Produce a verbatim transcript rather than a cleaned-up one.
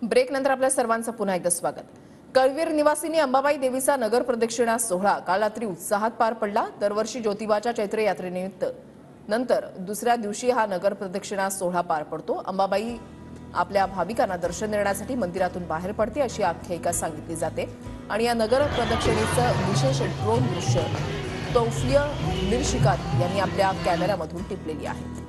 Break नंतर आपल्या सर्वांचं पुन्हा एकदा स्वागत। कळवीर निवासिनी अंबाबाई देवीचा नगर प्रदक्षिणा सोहळा काल रात्री उत्साहात पार पडला। दरवर्षी ज्योतिबाच्या चैत्र यात्रेनिमित्त नंतर दुसऱ्या दिवशी हा नगर प्रदक्षिणा सोहळा पार पडतो। अंबाबाई आपल्या भाविकांना दर्शन देण्यासाठी मंदिरातून बाहेर पडते अशी आख्यायिका सांगितली जाते आणि या नगर प्रदक्षिणेचं विशेष ड्रोन दृश्य तौफिया मिरशिकात यांनी आपल्या कॅमेऱ्यामधून टिपलेली आहे।